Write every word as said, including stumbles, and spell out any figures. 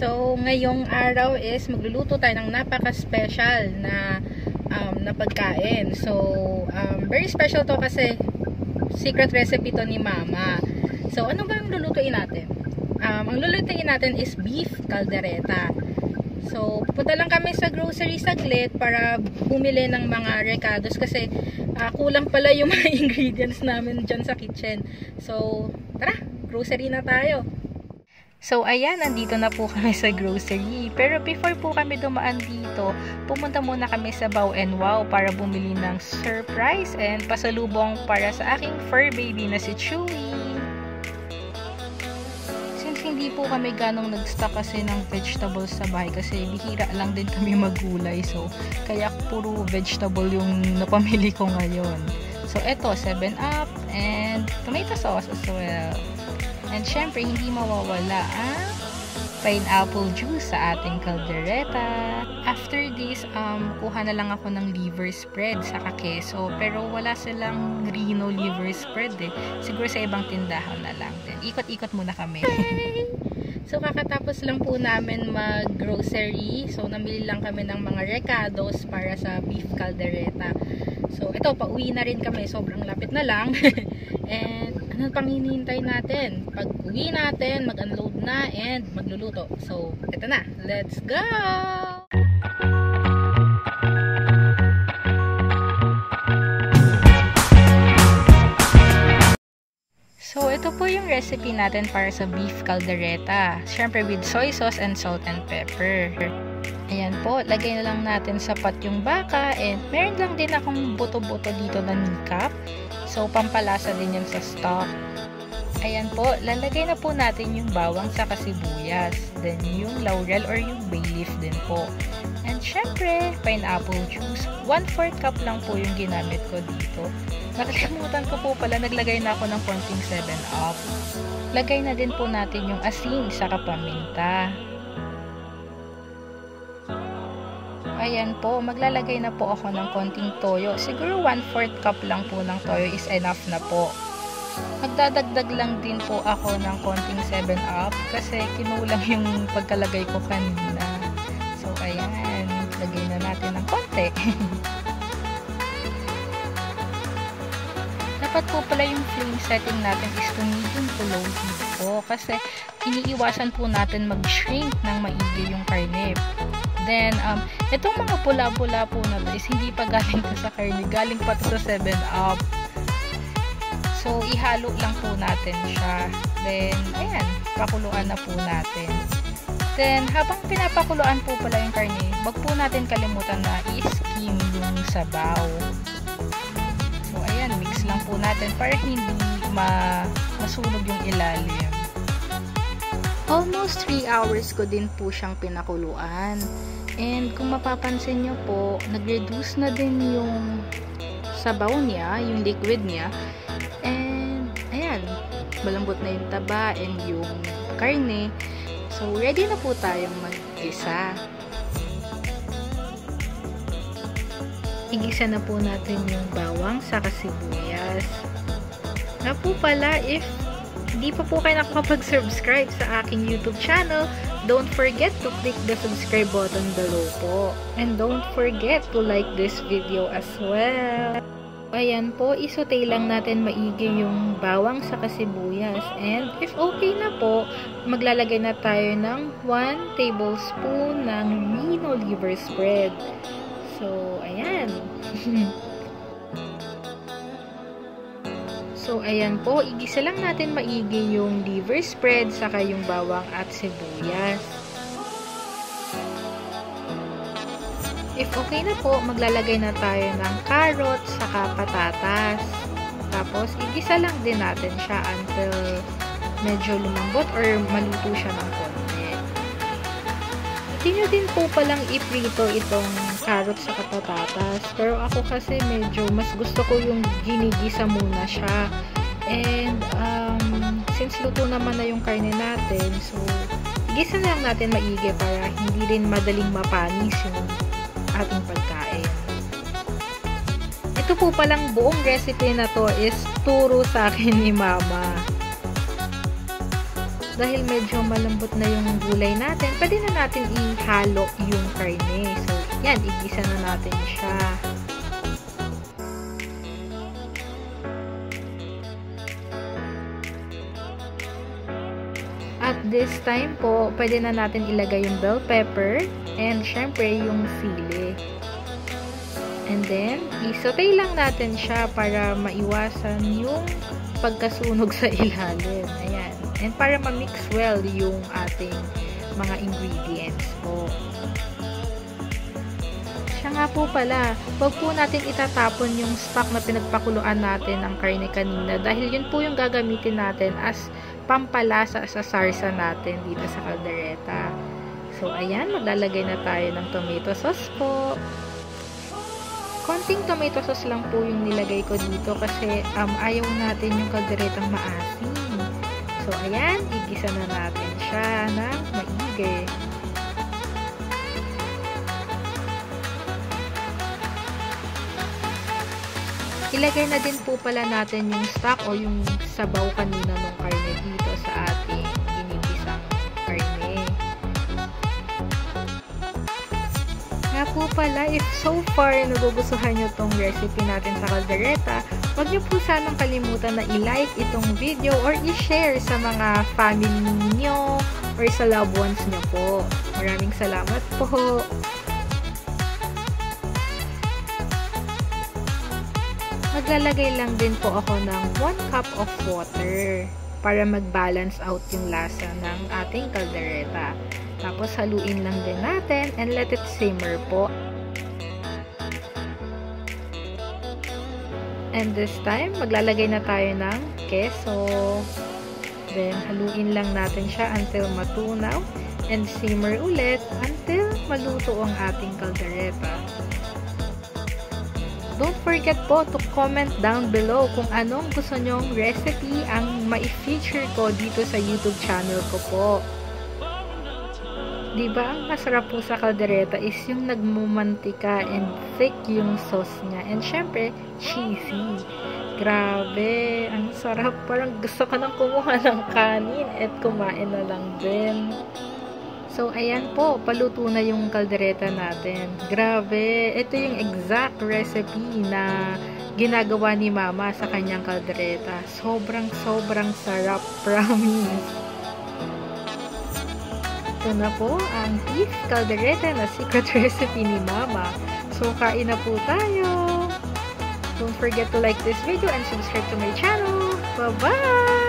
So, ngayong araw is magluluto tayo ng napaka-special na um, na pagkain. So, um, very special to kasi secret recipe to ni Mama. So, ano ba ang lulutuin natin? Um, ang lulutuin natin is beef caldereta. So, pupunta lang kami sa grocery saglit para bumili ng mga recados kasi uh, kulang pala yung mga ingredients namin dyan sa kitchen. So, tara, grocery na tayo. So, ayan, nandito na po kami sa grocery. Pero before po kami dumaan dito, pumunta muna kami sa Bow and Wow para bumili ng surprise and pasalubong para sa aking fur baby na si Chewy. Since hindi po kami ganong nag-stock kasi ng vegetables sa bahay kasi bihira lang din kami maggulay. So, kaya puro vegetable yung napamili ko ngayon. So, eto, seven up and tomato sauce as well. And syempre, hindi mawawala ang pineapple juice sa ating caldereta. After this, um, kuha na lang ako ng liver spread sa keso. Pero wala silang Reno liver spread eh. Siguro sa ibang tindahan na lang din. Ikot-ikot muna kami. So, kakatapos lang po namin mag-grocery. So, namili lang kami ng mga recados para sa beef caldereta. So, ito, pauwi na rin kami. Sobrang lapit na lang. And, ano pang hinihintay natin? Pag uwi natin, mag-unload na and magluluto. So, ito na. Let's go! So, ito po yung recipe natin para sa beef caldereta. Siyempre with soy sauce and salt and pepper. Ayan po, lagay na lang natin sa pot yung baka and meron lang din akong buto-buto dito na nikap. So, pampalasa din yan sa stock. Ayan po, lalagay na po natin yung bawang sa kasibuyas. Then, yung laurel or yung bay leaf din po. And, syempre, pineapple juice. one fourth cup lang po yung ginamit ko dito. Nakalimutan ko po pala, naglagay na ako ng konting seven up. Lagay na din po natin yung asin sa paminta. Ayan po, maglalagay na po ako ng konting toyo. Siguro one fourth cup lang po ng toyo is enough na po. Magdadagdag lang din po ako ng konting seven up kasi kinulang yung pagkalagay ko kanina. So, ayan. Lagay na natin ng konti. Dapat po pala yung flame setting natin is to medium to low heat po kasi iniiwasan po natin mag-shrink ng maigi yung karne. Then, um, itong mga pula-pula po na to is hindi pa galing to sa karne. Galing pa to sa seven up. So, ihalo lang po natin siya. Then, ayan, pakuluan na po natin. Then, habang pinapakuluan po pala yung karne, wag po natin kalimutan na i-skim yung sabaw. So, ayan, mix lang po natin para hindi ma masunog yung ilalim. Almost three hours ko din po siyang pinakuluan. And kung mapapansin nyo po, nag-reduce na din yung sabaw niya, yung liquid niya. And, ayan, malambot na yung taba and yung karne. So, ready na po tayong mag-isa. Igisa na po natin yung bawang sa sibuyas. Na po pala, if hindi pa po kayo nakakapag-subscribe sa aking YouTube channel, don't forget to click the subscribe button below po. And don't forget to like this video as well. Ayan po, isote lang natin maigi yung bawang sa kasibuyas. And if okay na po, maglalagay na tayo ng one tablespoon ng Reno liver spread. So, ayan. So, ayan po, igisa lang natin maigi yung liver spread saka yung bawang at sibuyas. If okay na po, maglalagay na tayo ng carrots saka patatas. Tapos, igisa lang din natin siya until medyo lumambot or maluto siya ng konti. Pwede nyo din po palang iprito itong carrots saka patatas. Pero ako kasi medyo mas gusto ko yung ginigisa muna siya. And, um, since luto naman na yung karne natin, so, igisa na lang natin maigi para hindi rin madaling mapanis yung ating pagkain. Ito po palang buong recipe na to is turo sa akin ni Mama. dahil medyo malambot na yung gulay natin, pwede na natin ihalo yung karne. So, yan, igisa na natin siya. At this time po, pwede na natin ilagay yung bell pepper and syempre yung sili. And then, i-saute lang natin siya para maiwasan yung pagkasunog sa ilalim. Ayan. And para ma-mix well yung ating mga ingredients po. Siya nga po pala, wag po natin itatapon yung stock na pinagpakuluan natin ng karne kanina dahil yun po yung gagamitin natin as pampalasa sa sarsa natin dito sa kaldereta. So, ayan, maglalagay na tayo ng tomato sauce po. Konting tomato sauce lang po yung nilagay ko dito kasi um, ayaw natin yung kalderetang maasim. So, ayan, igisa na natin siya ng maigi. Ilagay na din po pala natin yung stock o yung sabaw kanina ng karne dito sa ating ginigisang karne. Nga po pala, if so far nagugustuhan nyo tong recipe natin sa kaldereta, huwag nyo po sanang kalimutan na i-like itong video or i-share sa mga family nyo or sa loved ones nyo po. Maraming salamat po! Maglalagay lang din po ako ng one cup of water para mag-balance out yung lasa ng ating kaldereta. Tapos haluin lang din natin and let it simmer po. And this time, maglalagay na tayo ng keso. Then, haluin lang natin siya until matunaw and simmer ulit until maluto ang ating kaldereta. Don't forget po to comment down below kung anong gusto nyong recipe ang ma-feature ko dito sa YouTube channel ko po. Diba, ang masarap po sa kaldereta is yung nagmumantika and thick yung sauce niya. And syempre, cheesy. Grabe, ang sarap. Parang gusto ko nang kumuha ng kanin at kumain na lang din. So, ayan po, paluto na yung kaldereta natin. Grabe, ito yung exact recipe na ginagawa ni Mama sa kanyang kaldereta. Sobrang, sobrang sarap, promise. Ito na po ang beef kaldereta na secret recipe ni Mama. So, kain na po tayo. Don't forget to like this video and subscribe to my channel. Bye-bye!